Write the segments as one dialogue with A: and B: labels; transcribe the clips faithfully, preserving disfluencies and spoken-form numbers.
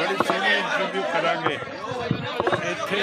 A: बड़ी सोहनी इंटरव्यू करांगे इत्थे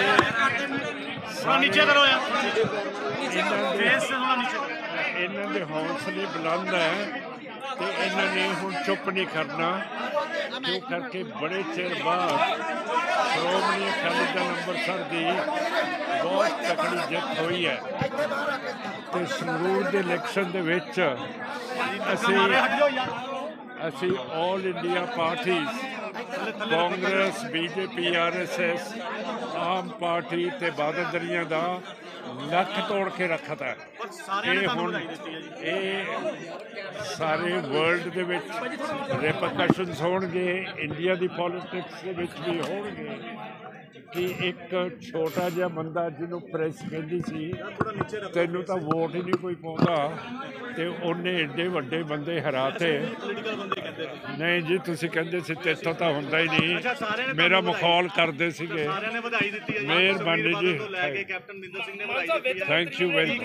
A: इन्हां दे हौसले बुलंद है तो इन्हां ने हुण चुप नहीं करना क्यों करके बड़े चिर बाद श्रोमणी अकाली दल अंबरसर की बहुत तकड़ी जित हुई है तो संगरूर के इलैक्शन दे विच असी असी all India parties Congress BJP R S S Aam party ते बादलदरियां दा लख तोड़ के रखा था ये हुण ये सारे वर्ल्ड दे विच रिपरकशनस होणगे इंडिया की पॉलिटिक्स दे विच भी होणगे कि एक छोटा जिहा बंदा जिन्हों प्रेस कहती सी तैनूं तां वोट ही नहीं कोई पाउंदा ते उन्हें एडे वड्डे बंदे हराते नहीं जी तुसीं कहंदे सी तेथों तां हुंदा ही नहीं मेरा मखौल करदे सीगे मेहरबानी जी थैंक यू वेरी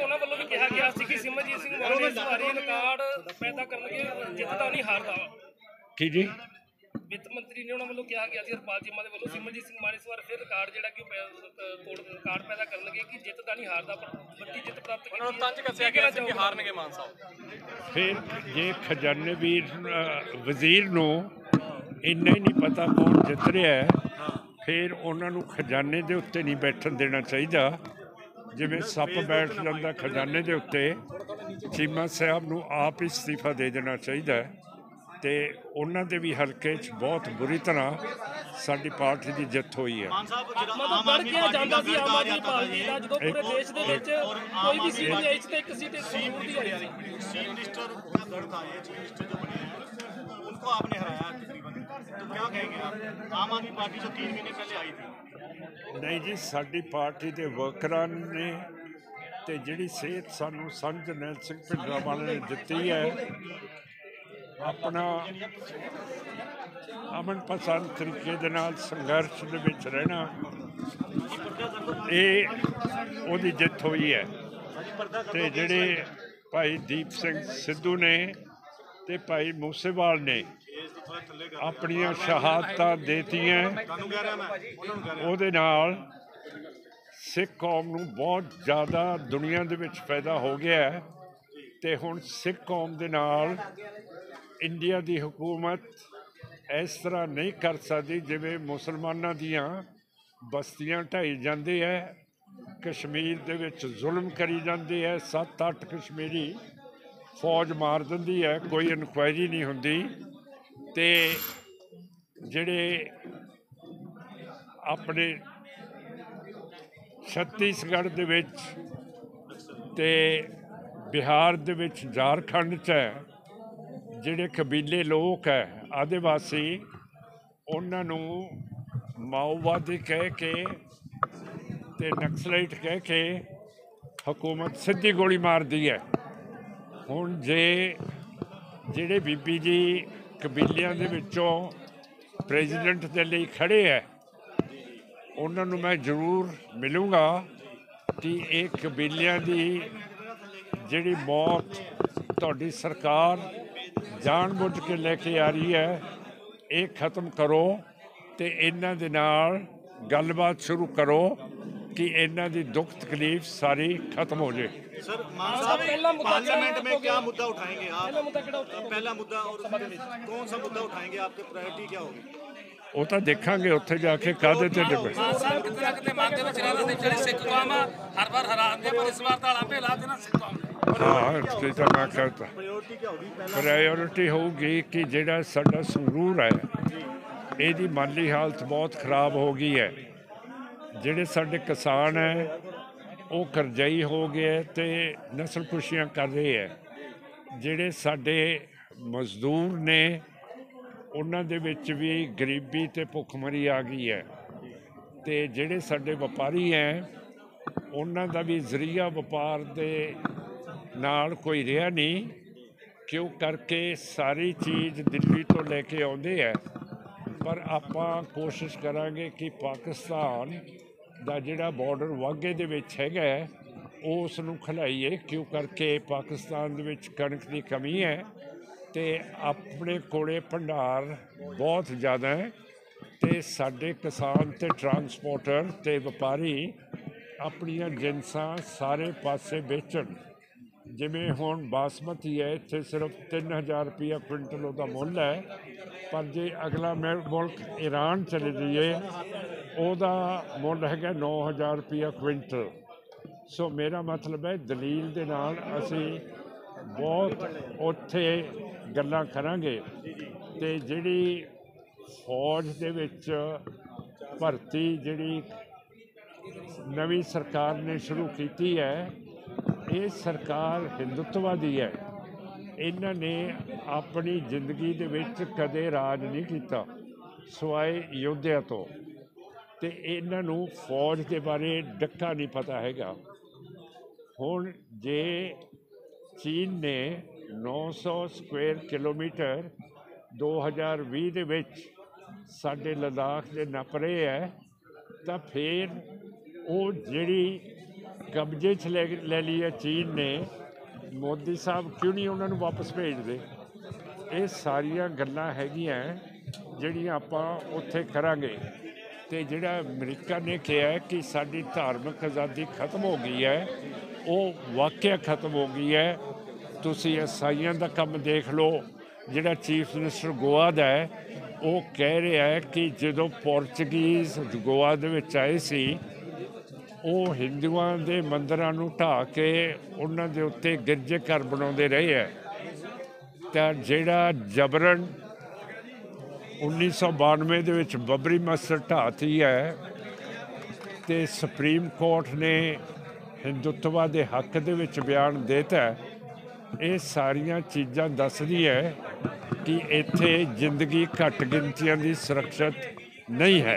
A: की जी वित्त मंत्री ने उन्होंने वालों कहा गया हरपाल चीमा के वालों सिमरजीत सिंह मान इस बार फिर रिकॉर्ड जो तोड़ रिकॉर्ड पैदा करनगे कि जित का नहीं हारदा पर बड़ी जित प्राप्त की हारनगे मान साहब फिर जे खजाने वीर वजीर नूं इन्ना ही नहीं पता कौन जित रहा है फिर उन्होंने खजाने के उत्ते नहीं बैठन देना चाहिए जिवें सप बैठ जाता खजाने के उत्ते चीमा साहब नूं आप ही इस्तीफा दे देना चाहिए तो उन्होंने भी हल्के बहुत बुरी तरह साडी पार्टी की जित हुई है नहीं जी साडी पार्टी के वर्करां ने ते जिहड़ी सेहत सानू संत जरनैल सिंह भिंडरांवाले ने दिती है अपना अमन पसंद तरीके दे नाल संघर्ष दे विच रहना ये उहदी जित हुई है ते जिहड़े भाई दीप सिंह सिद्धू ने ते भाई मूसेवाल ने अपनियां शहादतां देतियां उहदे नाल सिख कौम नूं बहुत ज़्यादा दुनिया दे विच पैदा हो गया है ते हुण सिख कौम दे नाल इंडिया की हुकूमत इस तरह नहीं कर सकती जिवें मुसलमानों दियाँ बस्तियां ढाई जाती है कश्मीर दे विच जुल्म करी जाती है सत्त अठ कश्मीरी फौज मार दिंदी है कोई इनक्वायरी नहीं होंदी ते जिहड़े अपने छत्तीसगढ़ दे विच ते बिहार दे विच झारखंड च है जिहड़े कबीले लोग है आदिवासी उन्होंने माओवादी कह के ते नक्सलाइट कह के हुकूमत सीधी गोली मार दी है हुण जे जिहड़े बीबी जी कबीलियां दे विचों प्रेजिडेंट दे लई खड़े है उन्होंने मैं जरूर मिलूँगा कि एक कबीलियां दी जिहड़ी मौत तुहाडी सरकार जान बुझ के लेके आ रही है ये खत्म करो तो इन्हां दे नाल गलबात शुरू करो कि इन्हां दी दुख तकलीफ सारी खत्म हो जाए। सर मान साहब पार्लियामेंट में क्या मुद्दा उठाएंगे आप? पहला मुद्दा और कौन सा मुद्दा उठाएंगे? आपकी प्रायोरिटी क्या होगी? वो तो देखांगे उत्थे जाके कादे ते डिबेट हाँ तो मैं कहता प्रायोरिटी होगी कि जिहड़ा साडा संगरूर है इहदी माली हालत बहुत खराब हो गई है जिहड़े साडे किसान है वो करजाई हो गए ते नस्ल खुशियां कर रहे हैं जिहड़े साडे मजदूर ने उन्हां दे विच भी गरीबी ते भुखमरी आ गई है ते जिहड़े साडे व्यापारी हैं उन्हां दा भी जरिया व्यापार दे नाल कोई रहा नहीं क्यों करके सारी चीज़ दिल्ली तो लेके आउंदे है पर आपां कोशिश करांगे कि पाकिस्तान दा जिहड़ा बॉर्डर वाघे दे विच हैगा उस नूं खिलाईए क्यों करके पाकिस्तान दे विच कणक की कमी है ते अपने कोले भंडार बहुत ज़्यादा है ਤੇ ਸਾਡੇ ਕਿਸਾਨ ਤੇ ਟਰਾਂਸਪੋਰਟਰ ਤੇ ਵਪਾਰੀ ਆਪਣੀਆਂ ਜਿਨਸਾਂ ਸਾਰੇ ਪਾਸੇ ਵੇਚਣ। ਜਿਵੇਂ ਹੁਣ ਬਾਸਮਤੀ ਹੈ, ਇੱਥੇ ਸਿਰਫ ਤਿੰਨ ਹਜ਼ਾਰ ਰੁਪਈਆ ਕੁਇੰਟਲ ਉਹਦਾ ਮੁੱਲ ਹੈ, ਪਰ ਜੇ ਅਗਲਾ ਮੈਂ ਮੁਲਕ ਈਰਾਨ ਚਲੇ ਜਾਈਏ ਉਹਦਾ ਮੁੱਲ ਹੈਗਾ ਨੌ ਹਜ਼ਾਰ ਰੁਪਈਆ ਕੁਇੰਟਲ। ਸੋ ਮੇਰਾ ਮਤਲਬ ਹੈ ਦਲੀਲ ਦੇ ਨਾਲ ਅਸੀਂ ਬਹੁਤ ਉੱਥੇ ਗੱਲਾਂ ਕਰਾਂਗੇ। ਅਤੇ ਜਿਹੜੀ ਫੌਜ ਦੇ ਵਿੱਚ ਭਰਤੀ ਜਿਹੜੀ ਨਵੀਂ ਸਰਕਾਰ ਨੇ ਸ਼ੁਰੂ ਕੀਤੀ ਹੈ, ਇਹ ਸਰਕਾਰ ਹਿੰਦੂਤਵਾਦੀ ਹੈ। ਇਹਨਾਂ ਨੇ ਆਪਣੀ ਜ਼ਿੰਦਗੀ ਦੇ ਵਿੱਚ ਕਦੇ ਰਾਜ ਨਹੀਂ ਕੀਤਾ ਸਿਵਾਏ ਯੋਧਿਆਂ ਤੋਂ, ਅਤੇ ਇਹਨਾਂ ਨੂੰ ਫੌਜ ਦੇ ਬਾਰੇ ਡੱਕਾ ਨਹੀਂ ਪਤਾ ਹੈਗਾ। ਹੁਣ ਜੇ ਚੀਨ ਨੇ ਨੌ ਸੌ ਸਕੁਏਅਰ ਕਿਲੋਮੀਟਰ ਦੋ ਹਜ਼ਾਰ ਵੀਹ ਦੇ ਵਿੱਚ ਸਾਡੇ ਲੱਦਾਖ ਦੇ ਨੱਪ ਰਹੇ ਹੈ, ਤਾਂ ਫਿਰ ਉਹ ਜਿਹੜੀ ਕਬਜ਼ੇ 'ਚ ਲੈ ਲੈ ਲਈ ਹੈ ਚੀਨ ਨੇ, ਮੋਦੀ ਸਾਹਿਬ ਕਿਉਂ ਨਹੀਂ ਉਹਨਾਂ ਨੂੰ ਵਾਪਸ ਭੇਜਦੇ? ਇਹ ਸਾਰੀਆਂ ਗੱਲਾਂ ਹੈਗੀਆਂ ਜਿਹੜੀਆਂ ਆਪਾਂ ਉੱਥੇ ਕਰਾਂਗੇ। ਅਤੇ ਜਿਹੜਾ ਅਮਰੀਕਾ ਨੇ ਕਿਹਾ ਕਿ ਸਾਡੀ ਧਾਰਮਿਕ ਆਜ਼ਾਦੀ ਖਤਮ ਹੋ ਗਈ ਹੈ, ਉਹ ਵਾਕਿਆ ਖਤਮ ਹੋ ਗਈ ਹੈ। ਤੁਸੀਂ ਈਸਾਈਆਂ ਦਾ ਕੰਮ ਦੇਖ ਲਓ। ਜਿਹੜਾ ਚੀਫ ਮਿਨਿਸਟਰ ਗੋਆ ਦਾ ਹੈ, ਉਹ ਕਹਿ ਰਿਹਾ ਹੈ ਕਿ ਜਦੋਂ ਪੋਰਚੁਗੀਜ਼ ਗੋਆ ਦੇ ਵਿੱਚ ਆਏ ਸੀ, ਉਹ ਹਿੰਦੂਆਂ ਦੇ ਮੰਦਰਾਂ ਨੂੰ ਢਾਹ ਕੇ ਉਹਨਾਂ ਦੇ ਉੱਤੇ ਗਿਰਜੇ ਘਰ ਬਣਾਉਂਦੇ ਰਹੇ ਹੈ। ਤਾਂ ਜਿਹੜਾ ਜਬਰਨ ਉੱਨੀ ਸੌ ਬਾਨਵੇਂ ਦੇ ਵਿੱਚ ਬਬਰੀ ਮਸਜਿਦ ਢਾਹਤੀ ਹੈ, ਅਤੇ ਸੁਪਰੀਮ ਕੋਰਟ ਨੇ ਹਿੰਦੂਤਵਾ ਦੇ ਹੱਕ ਦੇ ਵਿੱਚ ਬਿਆਨ ਦੇ ਦਿੱਤਾ। ਇਹ ਸਾਰੀਆਂ ਚੀਜ਼ਾਂ ਦੱਸਦੀ ਹੈ ਕਿ ਇੱਥੇ ਜ਼ਿੰਦਗੀ ਘੱਟ ਗਿਣਤੀਆਂ ਦੀ ਸੁਰੱਖਿਅਤ ਨਹੀਂ ਹੈ।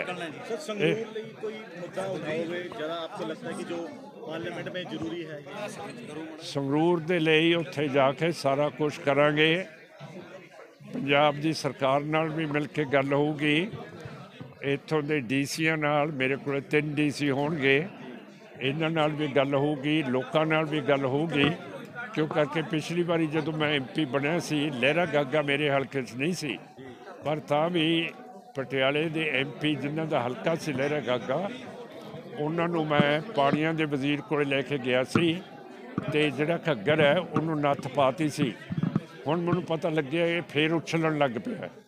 A: ਸੰਗਰੂਰ ਦੇ ਲਈ ਉੱਥੇ ਜਾ ਕੇ ਸਾਰਾ ਕੁਛ ਕਰਾਂਗੇ। ਪੰਜਾਬ ਦੀ ਸਰਕਾਰ ਨਾਲ ਵੀ ਮਿਲ ਕੇ ਗੱਲ ਹੋਊਗੀ, ਇੱਥੋਂ ਦੇ ਡੀ ਸੀਆਂ ਨਾਲ, ਮੇਰੇ ਕੋਲ ਤਿੰਨ ਡੀ ਸੀ ਹੋਣਗੇ, ਇਹਨਾਂ ਨਾਲ ਵੀ ਗੱਲ ਹੋਊਗੀ, ਲੋਕਾਂ ਨਾਲ ਵੀ ਗੱਲ ਹੋਊਗੀ। ਕਿਉਂ ਕਰਕੇ ਪਿਛਲੀ ਵਾਰੀ ਜਦੋਂ ਮੈਂ ਐਮ ਪੀ ਬਣਿਆ ਸੀ, ਲਹਿਰਾ ਗਾਗਾ ਮੇਰੇ ਹਲਕੇ 'ਚ ਨਹੀਂ ਸੀ, ਪਰ ਤਾਂ ਵੀ ਪਟਿਆਲੇ ਦੇ ਐਮ ਪੀ ਜਿਨ੍ਹਾਂ ਦਾ ਹਲਕਾ ਸੀ ਲਹਿਰਾ ਗਾਗਾ, ਉਹਨਾਂ ਨੂੰ ਮੈਂ ਪਾਣੀਆਂ ਦੇ ਵਜ਼ੀਰ ਕੋਲ ਲੈ ਕੇ ਗਿਆ ਸੀ, ਅਤੇ ਜਿਹੜਾ ਘੱਗਰ ਹੈ ਉਹਨੂੰ ਨੱਥ ਪਾਤੀ ਸੀ। ਹੁਣ ਮੈਨੂੰ ਪਤਾ ਲੱਗਿਆ ਇਹ ਫੇਰ ਉਛਲਣ ਲੱਗ ਪਿਆ।